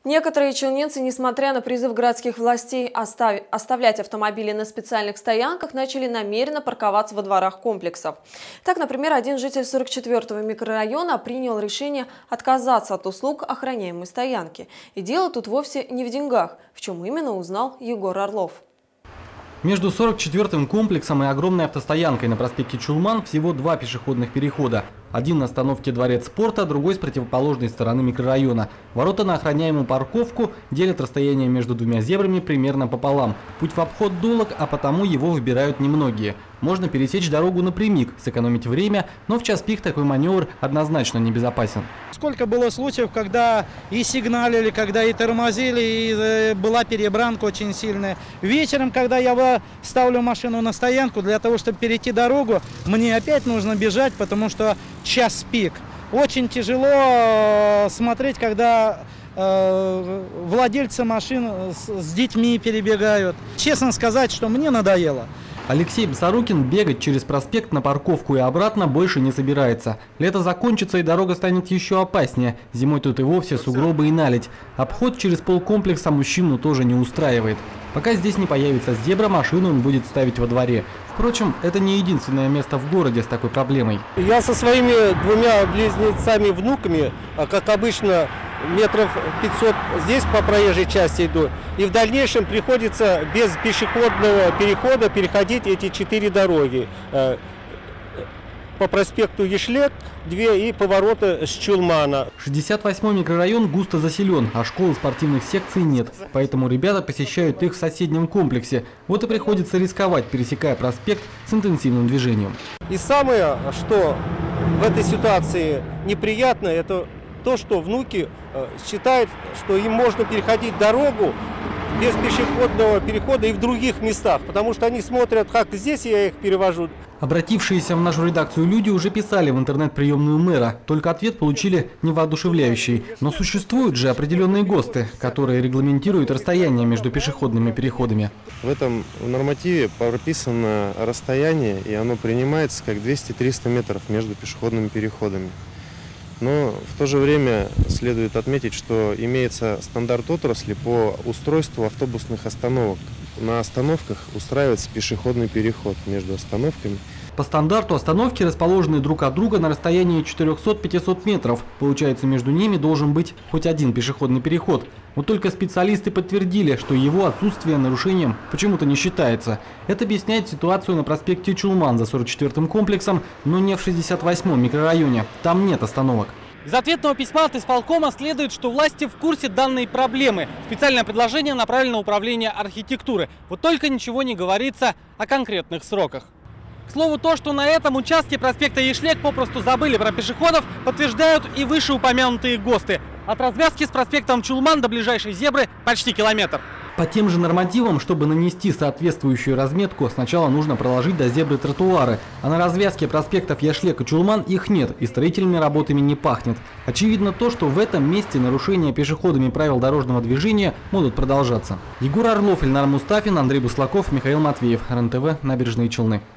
Некоторые челнинцы, несмотря на призыв городских властей оставлять автомобили на специальных стоянках, начали намеренно парковаться во дворах комплексов. Так, например, один житель 44-го микрорайона принял решение отказаться от услуг охраняемой стоянки. И дело тут вовсе не в деньгах, в чем именно узнал Егор Орлов. Между 44-м комплексом и огромной автостоянкой на проспекте Чулман всего два пешеходных перехода. Один на остановке Дворец спорта, другой с противоположной стороны микрорайона. Ворота на охраняемую парковку делят расстояние между двумя зебрами примерно пополам. Путь в обход долг, а потому его выбирают немногие. Можно пересечь дорогу напрямик, сэкономить время, но в час пик такой маневр однозначно небезопасен. Сколько было случаев, когда и сигналили, когда и тормозили, и была перебранка очень сильная. Вечером, когда я ставлю машину на стоянку для того, чтобы перейти дорогу, мне опять нужно бежать, потому что час пик. Очень тяжело смотреть, когда владельцы машин с детьми перебегают. Честно сказать, что мне надоело. Алексей Басарукин бегать через проспект на парковку и обратно больше не собирается. Лето закончится и дорога станет еще опаснее. Зимой тут и вовсе сугробы и наледь. Обход через полкомплекса мужчину тоже не устраивает. Пока здесь не появится зебра, машину он будет ставить во дворе. Впрочем, это не единственное место в городе с такой проблемой. Я со своими двумя близнецами-внуками, как обычно, метров 500 здесь по проезжей части иду. И в дальнейшем приходится без пешеходного перехода переходить эти 4 дороги. По проспекту Ешлек, 2 и повороты с Чулмана. 68-й микрорайон густо заселен, а школ и спортивных секций нет. Поэтому ребята посещают их в соседнем комплексе. Вот и приходится рисковать, пересекая проспект с интенсивным движением. И самое, что в этой ситуации неприятно, это то, что внуки считают, что им можно переходить дорогу без пешеходного перехода и в других местах, потому что они смотрят, как здесь я их перевожу. Обратившиеся в нашу редакцию люди уже писали в интернет-приемную мэра, только ответ получили невоодушевляющий. Но существуют же определенные ГОСТы, которые регламентируют расстояние между пешеходными переходами. В этом нормативе прописано расстояние, и оно принимается как 200-300 метров между пешеходными переходами. Но в то же время следует отметить, что имеется стандарт отрасли по устройству автобусных остановок. На остановках устраивается пешеходный переход между остановками. По стандарту остановки расположены друг от друга на расстоянии 400-500 метров. Получается, между ними должен быть хоть один пешеходный переход. Вот только специалисты подтвердили, что его отсутствие нарушением почему-то не считается. Это объясняет ситуацию на проспекте Чулман за 44-м комплексом, но не в 68-м микрорайоне. Там нет остановок. Из ответного письма от исполкома следует, что власти в курсе данной проблемы. Специальное предложение направлено в управление архитектуры. Вот только ничего не говорится о конкретных сроках. К слову, то, что на этом участке проспекта Ешлек попросту забыли про пешеходов, подтверждают и вышеупомянутые ГОСТы. От развязки с проспектом Чулман до ближайшей зебры почти километр. По тем же нормативам, чтобы нанести соответствующую разметку, сначала нужно проложить до зебры тротуары, а на развязке проспектов Ешлек и Чулман их нет и строительными работами не пахнет. Очевидно то, что в этом месте нарушения пешеходами правил дорожного движения будут продолжаться. Егор Орлов, Ильнар Мустафин, Андрей Буслаков, Михаил Матвеев. РЕН-ТВ, Набережные Челны.